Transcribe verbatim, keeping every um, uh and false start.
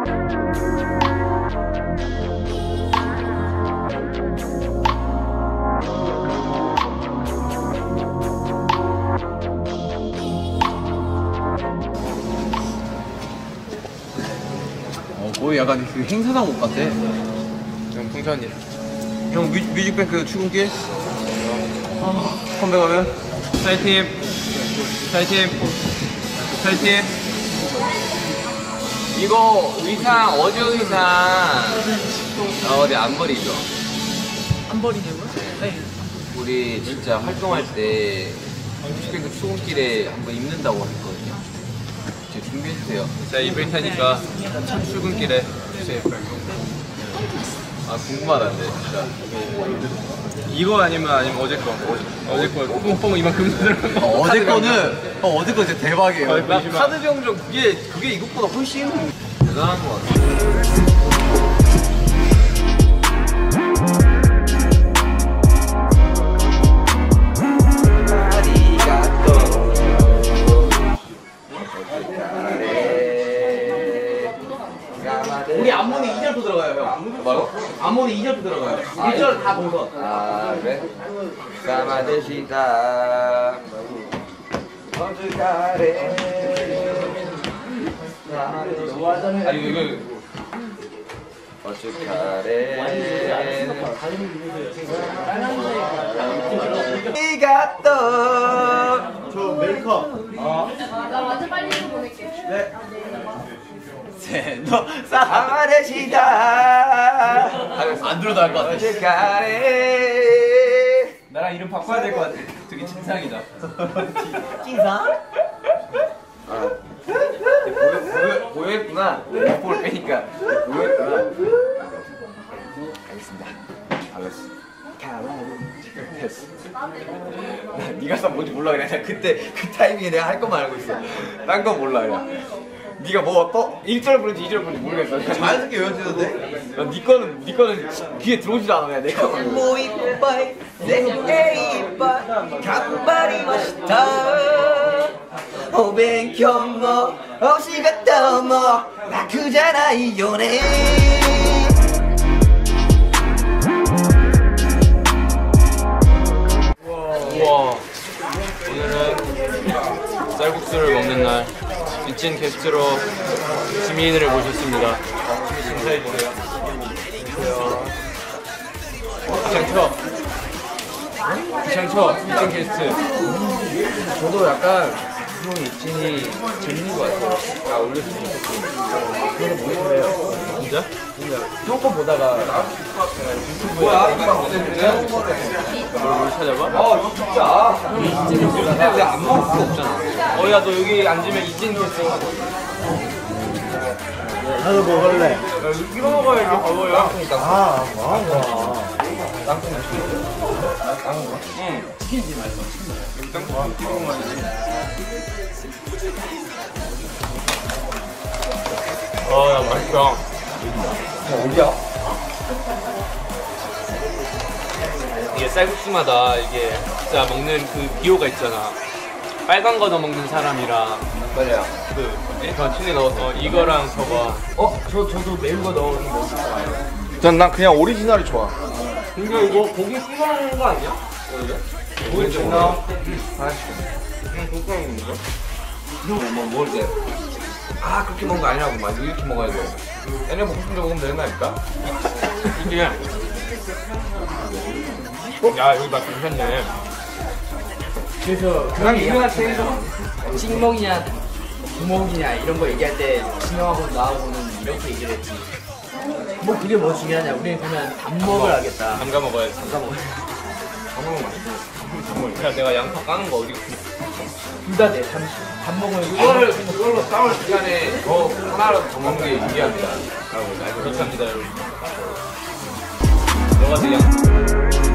거의 약간 그 행사장 옷 같아. 형 풍선이. 형 뮤, 뮤직뱅크 출근길? 아, 컴백하면? 사이팀. 사이팀. 사이팀. 이거 의상 어제 의상 아, 어디 안 버리죠? 안 버리냐고요? 네. 우리 진짜 활동할 때 뮤직뱅크 출근길에 한번 입는다고 했거든요. 제 준비해주세요. 자 입을 테니까 첫 출근길에 주세요. 아 궁금하다는데 진짜. 이거 아니면 아니면 어제 거. 어제 거 뽕뽕 이만큼 들어간 거. 어, 어제 거는 어, 어제 거 진짜 대박이에요. 어, 나 카드 병정 그게 그게 이것보다 훨씬 대단한 것 같아. 우리 안무는 이 절도 들어가요, 형. 뭐라고? 안무는 이 절도 들어가요. 일 절 다 동선. 아 그래? 까마드시다 어주가래 아니 이거 어주가래 네가 또 저 메이크업. 어. 나 완전 빨리 좀 보낼게. 네. 너 싸. 까마드시다 안 들어도 할 것 같아. 어주가래 나랑 이름 바꿔야 될 것 같아. 되게 진상이다. 진상? 아, 보여, 보여, 보였구나. 볼 빼니까 보였구나. 알겠습니다. 알았어. 됐어. 나 네가 써 뭔지 몰라 그냥. 나 그때 그 타이밍에 내가 할 것만 알고 있어. 딴 건 몰라 그냥. 네가 뭐 또 일 절 부른지 이 절 부른지 모르겠어. 자연스럽게 외워지는데? 네 거는 네 거는 귀에 들어오지도 않아 그냥 내가. 뭐 이뻐이 내 이뻐 간발이 멋있다 오백현모 오시가 떠모 나 그잖아 이 연애 우와 오늘은 쌀국수를 먹는 날 미친 게스트로 지민이를 모셨습니다. 인사해주세요. 기창 쳐. 기창 쳐. 미친 게스트. 저도 약간 형 입진이 재밌는 것 같아요. 아 올렸으면 좋겠어요. 저도 모르겠어요. 진짜? 형 거 보다가 뭐야? 뭘 찾아봐? 아 진짜? 이진이 보다가 내가 안 먹을 수 없잖아. 어 야 너 여기 앉으면 이진 게스트 나도 먹을래. 야, 이거 먹어야지 바보야. 아, 뭐하고. 땅콩 땅콩 응. 치킨지 맛있어. 땅콩 땅콩 맛이지. 아야 맛있다. 어디야? 이게 쌀국수마다 이게 진짜 먹는 그 비호가 있잖아. 빨간 거 넣어 먹는 사람이랑 맞아요. 그 전친에 넣어서 이거랑 저거. 어? 저 저도 매운 거 넣어서 먹는 거예요. 전 난 그냥 오리지널이 좋아. 근데 이거 고기 씹어 먹는 거 아니야? 고기 씹어 먹는 하나씩. 응, 그렇게 먹는 거? 형, 뭐 먹을 때. 아, 그렇게 먹는 거 아니라고. 막 이렇게 먹어야 돼. 얘네 먹고 싶은 데 먹으면 되는 거 아닐까? 이게. 야, 여기 막 괜찮네. 그래서 그냥 유명한 체인점. 찍먹이냐 구멍이냐 이런 거 얘기할 때 진영하고 나하고는 이렇게 얘기를 했지. 뭐 그게 뭐 중요하냐. 우리는 그러면 단먹을 하겠다. 담가 먹어야지. 담가 먹어야 담가 맛있어. 야, 내가 양파 까는 거 어디 갔어? 둘다 돼. 단, 단먹을 이거를, 이걸로 싸울 시간에 더 하나라도 더 먹는 게 유리합니다. 그렇답니다, 여러분. 너가 내 양.